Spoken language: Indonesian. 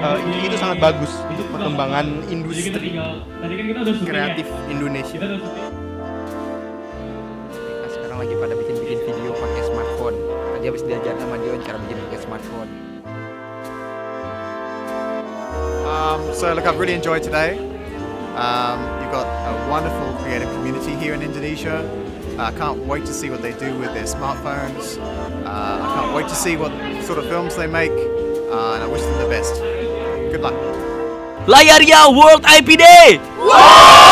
itu sangat bagus untuk perkembangan industri kreatif Indonesia. Nah, sekarang lagi pada bikin video pakai smartphone. Tadi habis diajar sama Dion cara bikin pakai smartphone. So look, I've really enjoyed today. You've got a wonderful creative community here in Indonesia. I can't wait to see what they do with their smartphones. I can't wait to see what sort of films they make, and I wish them the best. Good luck. Layarnya World IP Day!